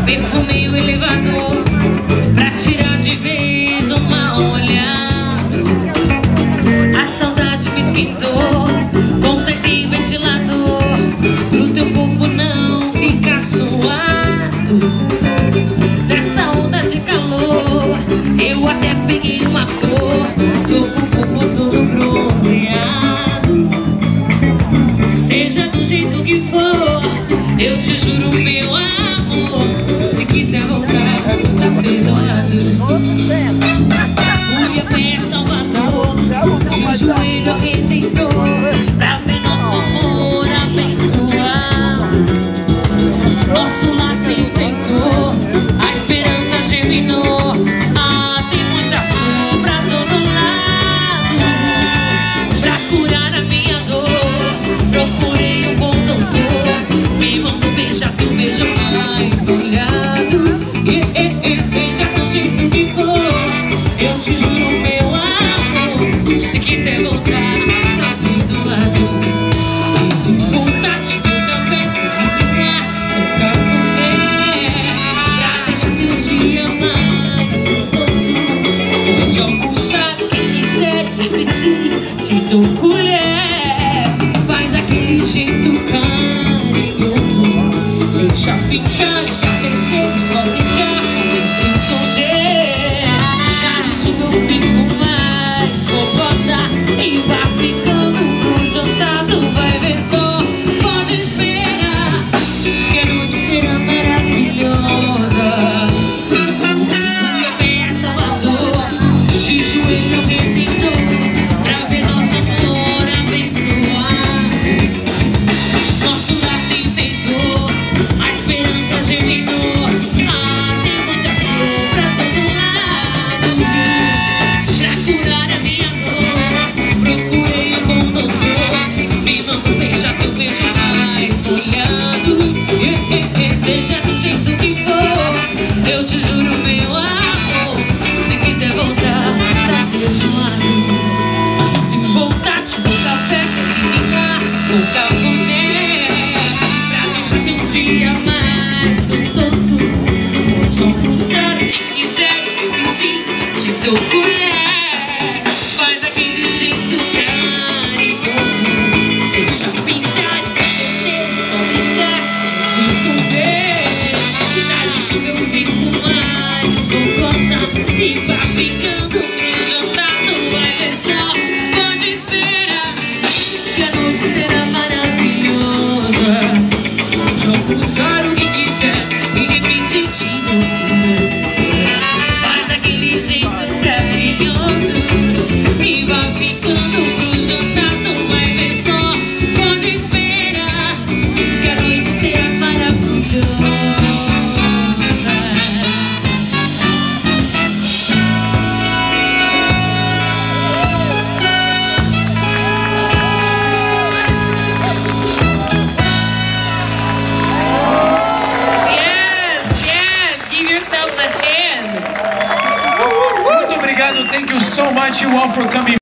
Perfumei o elevador pra tirar de vez uma olhada. A saudade me esquentou, consertei o ventilador pro teu corpo não ficar suado. Nessa onda de calor eu até peguei uma cor, tô com o corpo todo bronzeado. Seja do jeito que for, eu te juro, meu amor, se quiser voltar, tá perdoado. O meu pé é Salvador, de joelho ao Redentor, pra ver nosso amor abençoado. Nosso lar se enfeitou, a esperança germinou. Ah, tem muita flor pra todo lado. Pra curar a minha dor, procurei um bom doutor. Me manda um beijo, teu beijo mais molhado. Seja do jeito que for, eu te juro, meu amor, se quiser voltar, tá perdoado. E se vontade do café pra me ligar, com café, pra deixar teu dia mais gostoso. Pode almoçar, quem quiser repetir, te dou colher. Faz aquele jeito carinhoso, deixa ficar entardecer e só brincar de se esconder. Na chuva eu fico mais fogosa e vai ficando pro jantar, tu vai ver só. Pode esperar, que a noite será maravilhosa. Meu bem é Salvador, de joelho ao Redentor, pra ver nosso amor abençoado. Nosso lar se enfeitou, a esperança germinou. Ah, tem muita flor pra todo lado. Pra curar a minha dor, procurei um bom doutor. Me manda um beijo, teu beijo mais molhado. Seja do jeito que for, eu te juro, meu amor, se quiser voltar, tá perdoado. E se voltar, te dou café pra ligar o cafuné, pra deixar teu dia mais gostoso. Pode almoçar, quem quiser repetir, te dou colher. Faz aquele jeito carinhoso, deixa pintar e crescer, só brincar de se esconder. Na chuva eu fico mais fogosa e vai ficando pro jantar, tu vai ver só. Pode esperar, que a noite será maravilhosa. Pode almoçar o que quiser e repetir, te dou colher. Faz aquele jeito carinhoso e vai ficando pro jantar, tu vai ver só. Pode esperar, que a noite será maravilhosa. Give yourselves a hand. Muito obrigado. Thank you so much, you all, for coming.